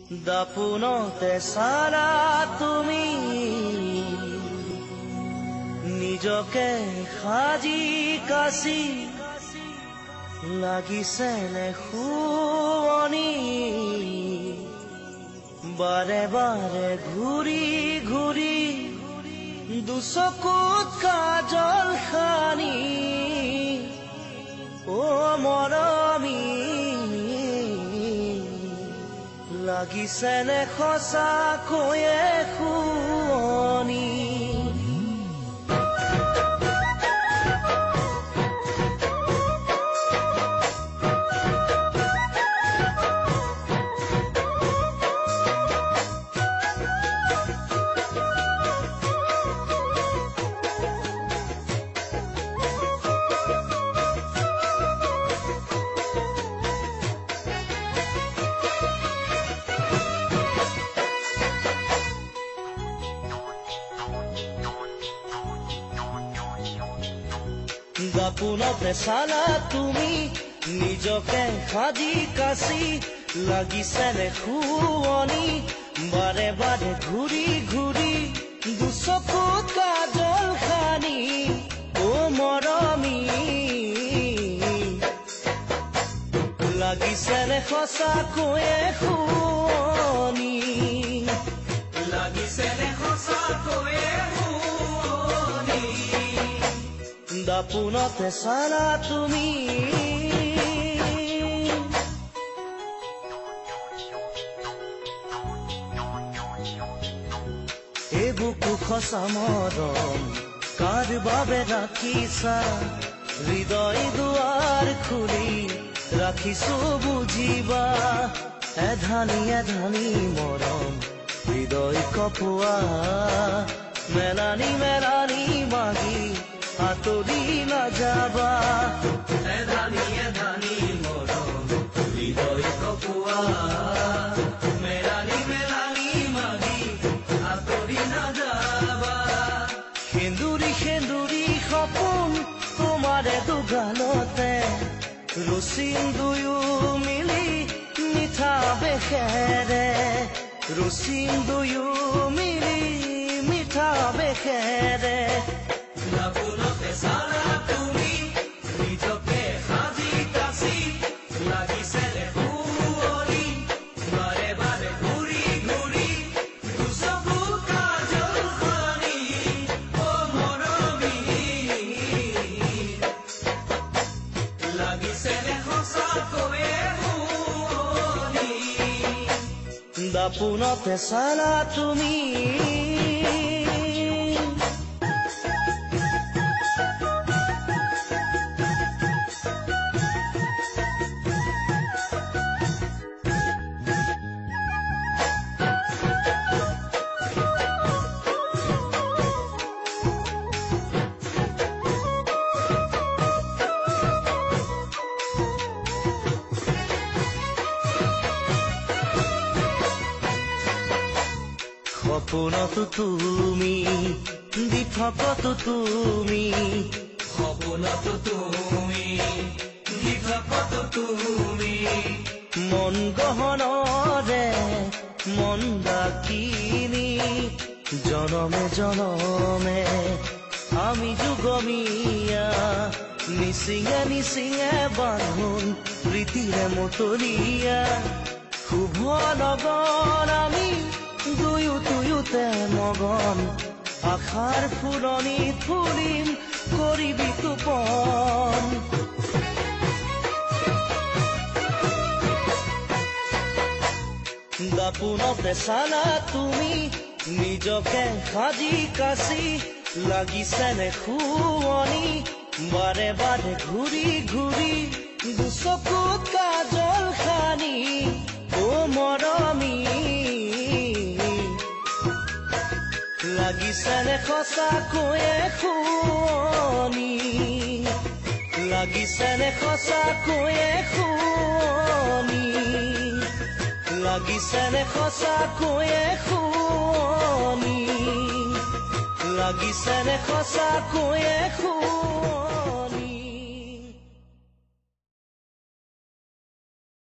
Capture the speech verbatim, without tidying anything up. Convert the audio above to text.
দাপোনতে চালা তুমি নিজকে সাজি কাচি লাগিছে নে শুৱনি বাৰে বাৰে ঘূৰি ঘূৰি দুচকুত কাজল সানি অ মৰমী লাগিছে নে সঁচাকৈয়ে শুৱনি দাপোনতে চালা তুমি নিজকে সাজি কাচি লাগিছে নে শুৱনি বাৰে বাৰে ঘূৰি ঘূৰি দুচকুত কাজল সানি অ মৰমী লাগিছে নে সঁচাকৈয়ে শুৱনি লাগিছে নে সঁচাকৈয়ে দাপোনতে চালা তুমি এই বুকু সঁচা মৰম কাৰ বাবে ৰাখিছা হৃদয় দুৱাৰ খুলি ৰাখিছো বুজিবা এধানি এধানি মৰম হৃদয় কপোৱা মেলানি মেলানি মাগি আতৰি নাযাবা এধানি এধানি মৰম হৃদয় কপোৱা মেলানি মেলানি মাগি আতৰি নাযাবা সেন্দুৰী সেন্দুৰী সপোন তোমাৰে দুগালতে ৰচিম দুয়ো মিলি মিঠা বেশেৰে ৰচিম দুয়ো মিলি মিঠা বেশেৰে দাপোনতে চালা তুমি নিজকে সাজি কাচি লাগিছে নে শুৱনি বাৰে বাৰে ঘূৰি ঘূৰি দুচকুত কাজল সানি অ মৰমী লাগিছে নে সঁচাকৈয়ে শুৱনি দাপোনতে চালা তুমি সপোনতো তুমি দিঠকতো তুমি সপোনতো তুমি দিঠকতো তুমি মন গহনৰে মন ডাকিনি জনমে জনমে আমি যুগমীয়া নিচিঙে নিচিঙে বান্ধোন প্ৰীতিৰে মতলীয়া শুভ লগন আমি দুয়ো দুয়োতে মগন আশাৰ ফুলনি ফুলিম কৰিবি তোপন দাপোনতে চালা তুমি নিজকে সাজি কাচি লাগিছে নে শুৱনি বাৰে বাৰে ঘূৰি ঘূৰি দুচকুত কাজল সানি অ মৰমী লাগিছে নে সঁচাকৈয়ে শুৱনি লাগিছে নে সঁচাকৈয়ে শুৱনি লাগিছে নে সঁচাকৈয়ে শুৱনি লাগিছে নে সঁচাকৈয়ে শুৱনি